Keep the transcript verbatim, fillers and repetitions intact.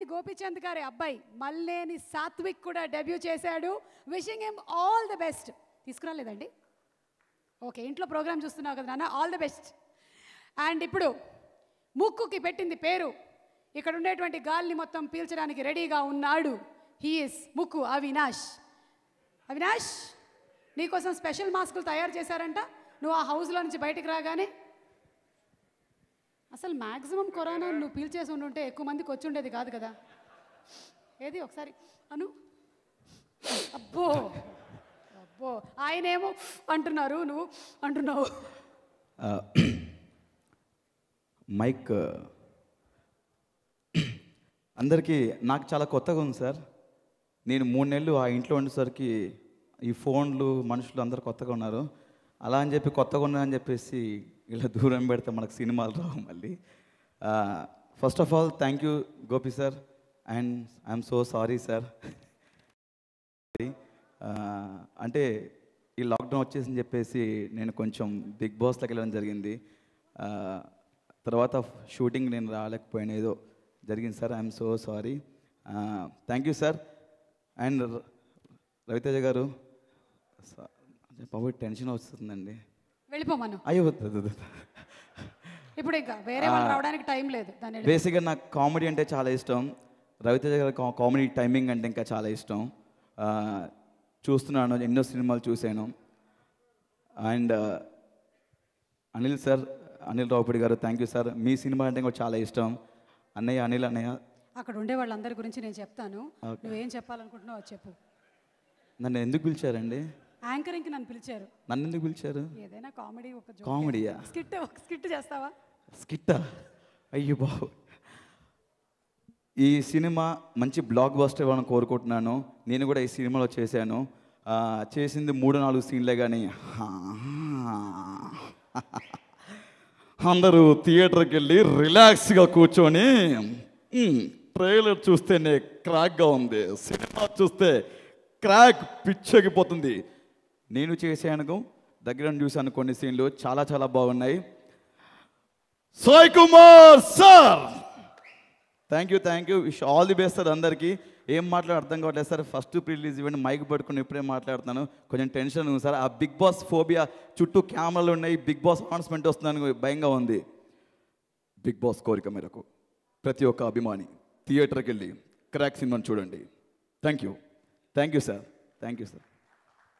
గోపీచంద్ గారి అబ్బాయి మల్లేని సాత్విక్ కూడా డెబ్యూ చేశాడు. Wishing him all the best. తీసుకురాలేదండి? ఓకే, ఇంట్లో ప్రోగ్రామ్ చూస్తున్నావు కదా నాన్న, ఆల్ ది బెస్ట్. అండ్ ఇప్పుడు ముక్కుకి పెట్టింది పేరు, ఇక్కడ ఉండేటువంటి గాలిని మొత్తం పీల్చడానికి రెడీగా ఉన్నాడు. హీఈస్ ముక్కు అవినాష్. అవినాష్, నీకోసం స్పెషల్ మాస్కులు తయారు చేశారంట. నువ్వు ఆ హౌస్లో నుంచి బయటికి రాగానే అసలు మ్యాక్సిమం కరోనా నువ్వు పీల్చేసి ఉండుంటే ఎక్కువ మందికి వచ్చి ఉండేది కాదు కదా. ఏది ఒకసారి అను. అబ్బో అబ్బో, ఆయనేమో అంటున్నారు, నువ్వు అంటున్నావు. మైక్ అందరికీ నాకు చాలా కొత్తగా ఉంది సార్. నేను మూడు నెలలు ఆ ఇంట్లో ఉండేసరికి ఈ ఫోన్లు మనుషులు అందరు కొత్తగా ఉన్నారు. అలా అని చెప్పి కొత్తగా ఉన్నాయని చెప్పేసి ఇలా దూరం పెడితే మనకు సినిమాలు రావు మళ్ళీ. First of all thank you Gopi sir, and I'm so sorry sir. అంటే ఈ లాక్డౌన్ వచ్చేసి చెప్పేసి నేను కొంచెం బిగ్ బాస్లోకి వెళ్ళడం జరిగింది. తర్వాత షూటింగ్ నేను రాలేకపోయాను, ఏదో జరిగింది sir. I'm so sorry. Thank you sir. And Ravi Teja గారు, బాబు టెన్షన్ వస్తుందండి, వెళ్ళిపోమను. అయ్యో ఇప్పుడు ఇంకా వేరే వాళ్ళు రావడానికి టైం లేదు. బేసిక్గా నాకు కామెడీ అంటే చాలా ఇష్టం. రవితేజ గారి కామెడీ టైమింగ్ అంటే ఇంకా చాలా ఇష్టం. చూస్తున్నాను, ఎన్నో సినిమాలు చూశాను. అండ్ అనిల్ సార్, అనిల్ రావుపూడి గారు, థ్యాంక్ యూ సార్. మీ సినిమా అంటే కూడా చాలా ఇష్టం. అన్నయ్య, అనిల్ అన్నయ్య. అక్కడ ఉండే వాళ్ళందరి గురించి నేను చెప్తాను, నువ్వేం చెప్పాలనుకుంటున్నావు చెప్పు. నన్ను ఎందుకు పిలిచారండి? యాంకరింగ్కి నన్ను పిలిచారు. నన్ను ఎందుకు పిలిచారు? ఏదైనా కామెడీ, ఒక కామెడీయా? స్కిట్, ఒక స్కిట్ చేస్తావా? స్కిట్టా? అయ్యో బాబు, ఈ సినిమా మంచి బ్లాక్ బస్టర్ ఇవ్వాలని కోరుకుంటున్నాను. నేను కూడా ఈ సినిమాలో చేశాను. చేసింది మూడు నాలుగు సీన్లే, కానీ అందరూ థియేటర్కి వెళ్ళి రిలాక్స్గా కూర్చొని ట్రైలర్ చూస్తేనే క్రాక్గా ఉంది, సినిమా చూస్తే క్రాక్ పిచ్చెక్కిపోతుంది. నేను చేశాను, దగ్గర చూశాను కొన్ని సీన్లు, చాలా చాలా బాగున్నాయి. Sai Kumar sir, thank you thank you wish all the best sir. అందరికీ ఏం మాట్లాడ అర్థం కావట్లేదు sir. First pre release event mic పట్టుకుని ఇప్పుడే మాట్లాడుతున్నాను, కొంచెం టెన్షన్ ఉంది సార్. ఆ బిగ్ బాస్ ఫోబియా, చుట్టూ కెమెరాలు ఉన్నాయి, బిగ్ బాస్ అనౌన్స్మెంట్ వస్తుందని భయంగా ఉంది. బిగ్ బాస్ కోరిక మేరకు ప్రతి ఒక్క అభిమాని థియేటర్కి వెళ్ళి క్రాక్ సినిమాని చూడండి. Thank you thank you sir. Thank you sir.